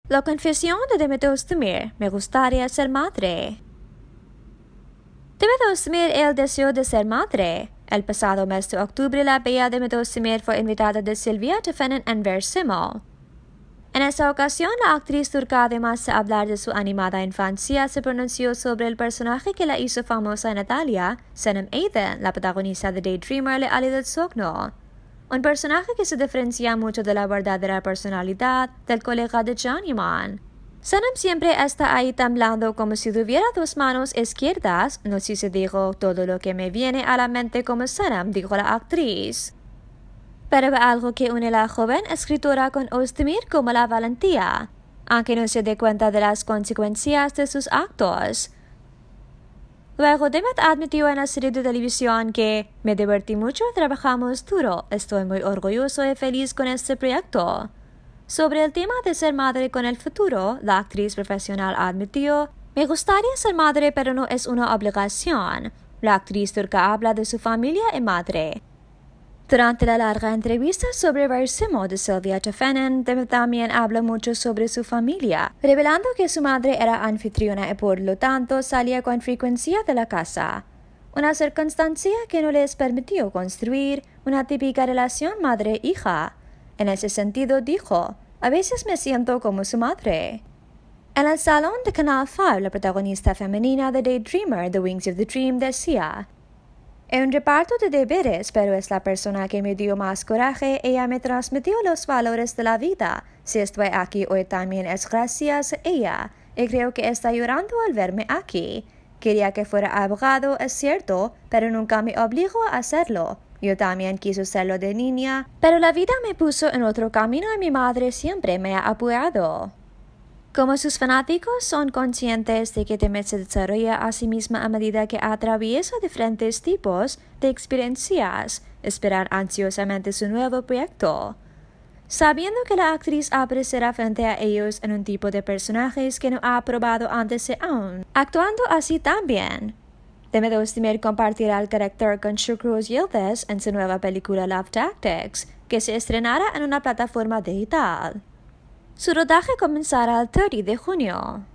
La confesión de Demet Özdemir. Me gustaría ser madre. Demet Özdemir el deseo de ser madre. El pasado mes de octubre, la bella Demet Özdemir fue invitada de Sylvia Tefenin en Versimo. En esa ocasión, la actriz turca, además de hablar de su animada infancia, se pronunció sobre el personaje que la hizo famosa en Italia, Senem Aydin, la protagonista de Daydreamer de Ali del Sogno. Un personaje que se diferencia mucho de la verdadera personalidad del colega de Can Yaman. Senem siempre está ahí temblando como si tuviera dos manos izquierdas. No sé si digo todo lo que me viene a la mente como Senem, dijo la actriz. Pero algo que une a la joven escritora con Özdemir como la valentía, aunque no se dé cuenta de las consecuencias de sus actos. Luego Demet admitió en la serie de televisión que me divertí mucho, trabajamos duro, estoy muy orgulloso y feliz con este proyecto. Sobre el tema de ser madre con el futuro, la actriz profesional admitió, me gustaría ser madre pero no es una obligación. La actriz turca habla de su familia y madre. Durante la larga entrevista sobre Versimo de Sylvia Tefenin, Demet también habla mucho sobre su familia, revelando que su madre era anfitriona y por lo tanto salía con frecuencia de la casa. Una circunstancia que no les permitió construir una típica relación madre-hija. En ese sentido dijo, a veces me siento como su madre. En el salón de Canal 5, la protagonista femenina de Daydreamer, The Wings of the Dream, decía, en un reparto de deberes, pero es la persona que me dio más coraje. Ella me transmitió los valores de la vida. Si estoy aquí hoy también es gracias a ella. Y creo que está llorando al verme aquí. Quería que fuera abogado, es cierto, pero nunca me obligó a hacerlo. Yo también quise serlo de niña, pero la vida me puso en otro camino y mi madre siempre me ha apoyado. Como sus fanáticos son conscientes de que Demet se desarrolla a sí misma a medida que atraviesa diferentes tipos de experiencias, esperan ansiosamente su nuevo proyecto. Sabiendo que la actriz aparecerá frente a ellos en un tipo de personajes que no ha probado antes aún, actuando así también. Demet Özdemir compartirá el carácter con Şükrü Yıldız en su nueva película Love Tactics, que se estrenará en una plataforma digital. Su rodaje comenzará el 30 de junio.